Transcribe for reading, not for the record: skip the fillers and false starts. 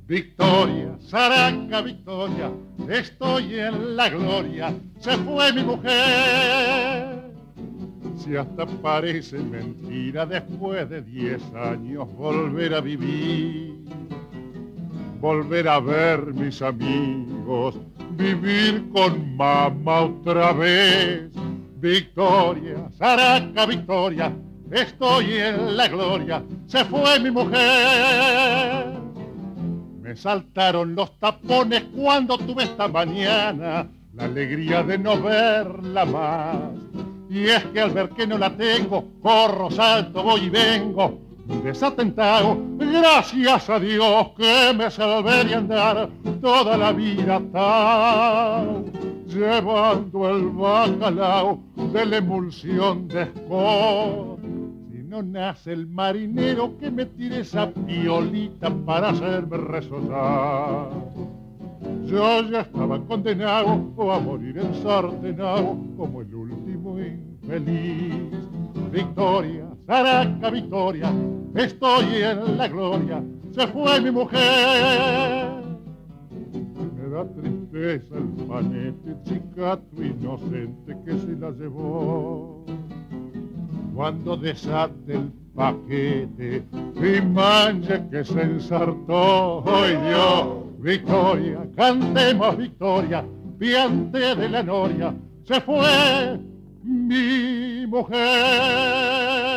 Victoria, Zaranca, Victoria, estoy en la gloria, se fue mi mujer. Si hasta parece mentira, después de 10 años volver a vivir, volver a ver mis amigos, vivir con mamá otra vez. Victoria, Zaranca, Victoria, estoy en la gloria, se fue mi mujer. Me saltaron los tapones cuando tuve esta mañana la alegría de no verla más. Y es que al ver que no la tengo, corro, salto, voy y vengo, desatentado, gracias a Dios que me salvé de andar toda la vida tal, llevando el bacalao de la emulsión de Scott. Si no nace el marinero que me tire esa piolita para hacerme resonar, yo ya estaba condenado a morir ensartenado como el último infeliz. Victoria, Zaranca, Victoria, estoy en la gloria, se fue mi mujer. Me da tristeza el panete chicato inocente que se la llevó. Cuando desate el paquete y manche que se ensartó, ¡ay Dios! Victoria, cantemos victoria, piante de la noria, se fue mi mujer.